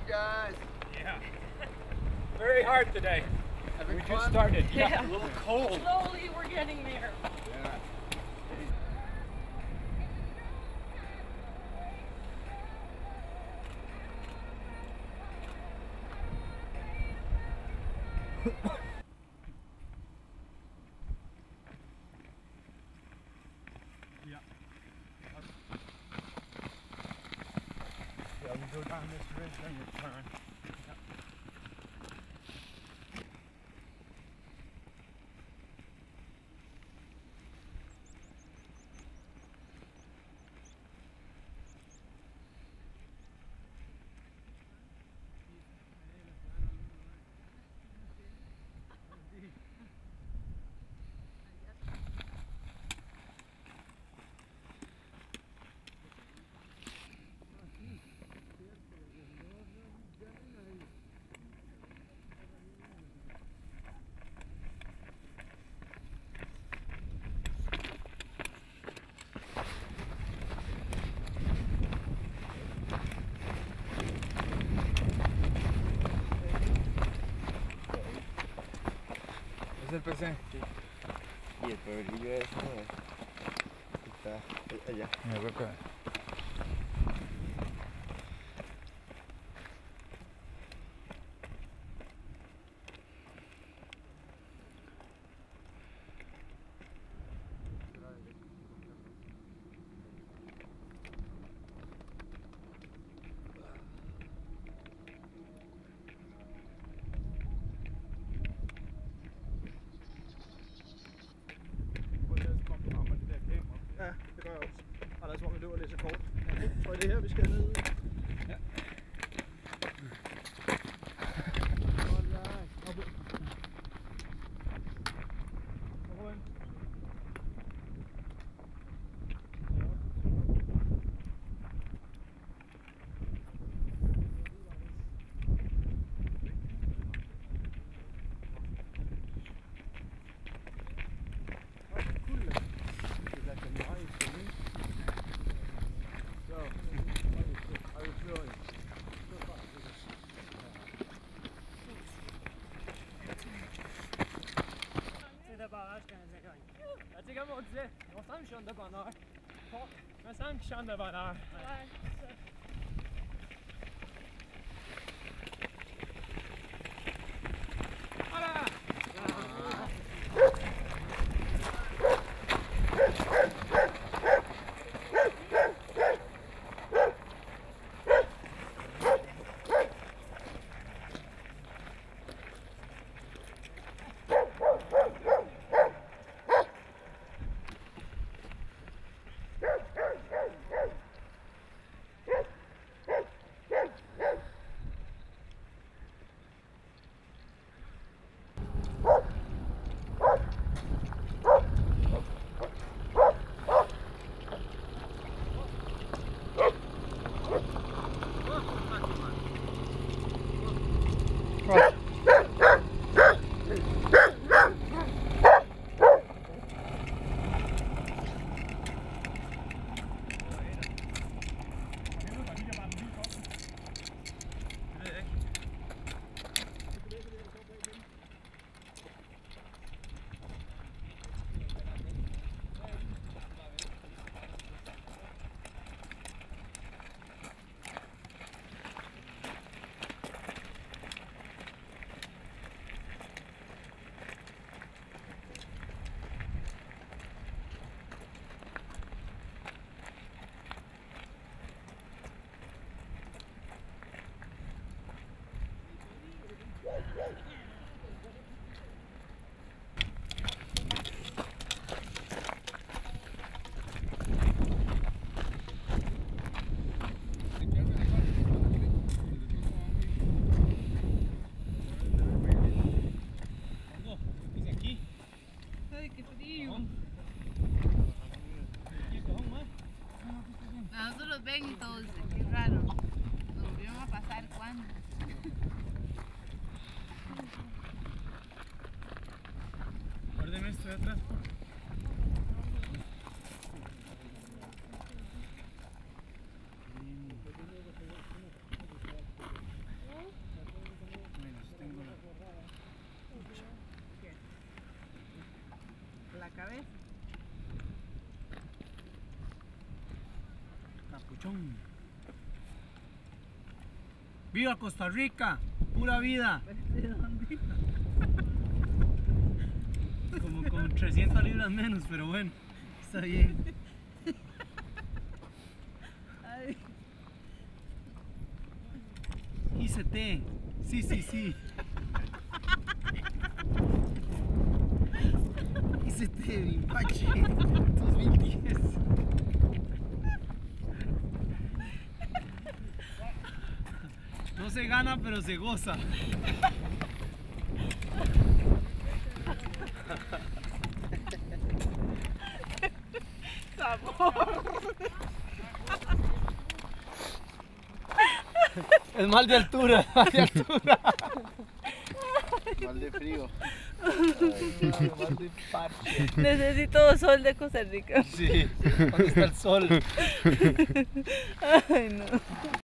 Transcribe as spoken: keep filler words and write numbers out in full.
guys. Yeah. Very hard today. Having we fun? just started. Yeah. Yeah. A little cold. Slowly we're getting there. Yeah. Yeah. Yeah, we go down this ridge, then you turn. Yeah. Es el P C. Sí. Y el pueblillo es no es. Está allá. Yeah, we're good. Ja, det gør jeg også. Og der tror vi løber lidt så kort. Jeg tror, det er her, vi skal ned. Ja. Jeg tænker på det. Nå, sam kände bara när. Men sam kände bara när. Nosotros ven y todo dice, qué raro. Nos volvieron a pasar cuando. Guárdeme esto de atrás. Chon. ¡Viva Costa Rica! ¡Pura vida! Como con trescientas libras menos, pero bueno, está bien. Ay, Hice té. Sí, sí, sí. Hice té, Rimpache dos mil diez. No se gana, pero se goza. Es mal de altura, mal de altura. Mal de frío. Mal de parche. necesito sol de Costa Rica. Sí, ¿dónde está el sol? Ay, no.